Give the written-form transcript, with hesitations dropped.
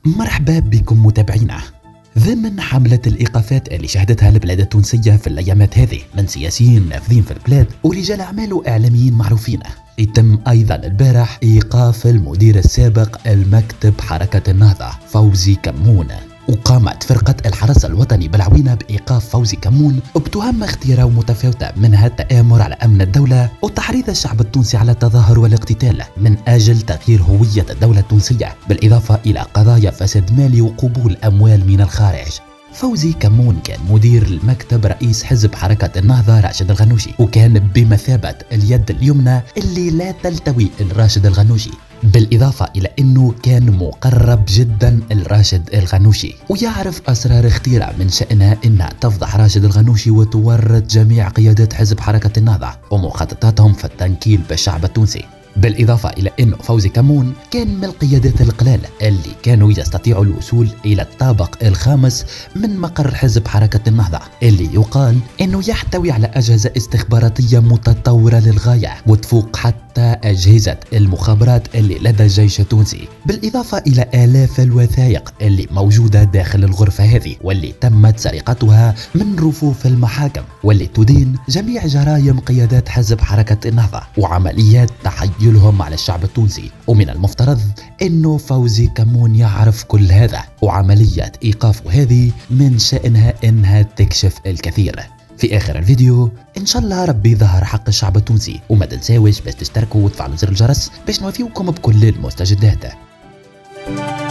مرحبا بكم متابعينا. ضمن حملة الإيقافات اللي شهدتها البلاد التونسية في الأيامات هذه من سياسيين نافذين في البلاد ورجال أعمال وإعلاميين معروفين، يتم أيضا البارح إيقاف المدير السابق المكتب حركة النهضة فوزي كمون. وقامت فرقة الحرس الوطني بالعوينة بإيقاف فوزي كمون بتهم اختيارات متفاوتة، منها التآمر على أمن الدولة وتحريض الشعب التونسي على التظاهر والاقتتال من أجل تغيير هوية الدولة التونسية، بالإضافة إلى قضايا فساد مالي وقبول أموال من الخارج. فوزي كمون كان مدير المكتب رئيس حزب حركة النهضة راشد الغنوشي، وكان بمثابة اليد اليمنى اللي لا تلتوي الراشد الغنوشي، بالإضافة إلى أنه كان مقرب جدا الراشد الغنوشي ويعرف أسرار اختيرة من شأنها أنها تفضح راشد الغنوشي وتورط جميع قيادات حزب حركة النهضة ومخططاتهم في التنكيل بالشعب التونسي. بالإضافة إلى أنه فوزي كمون كان من القيادات القلال اللي كانوا يستطيعوا الوصول إلى الطابق الخامس من مقر حزب حركة النهضة، اللي يقال أنه يحتوي على أجهزة استخباراتية متطورة للغاية وتفوق حتى أجهزة المخابرات اللي لدى الجيش التونسي، بالإضافة إلى آلاف الوثائق اللي موجودة داخل الغرفة هذه واللي تمت سرقتها من رفوف المحاكم، واللي تدين جميع جرائم قيادات حزب حركة النهضة وعمليات تحيلهم على الشعب التونسي. ومن المفترض أنه فوزي كمون يعرف كل هذا، وعملية إيقافه هذه من شأنها أنها تكشف الكثير. في آخر الفيديو إن شاء الله ربي يظهر حق الشعب التونسي، وما تنساوش بس تشتركوا وتفعلوا زر الجرس باش نوفيوكم بكل المستجدات.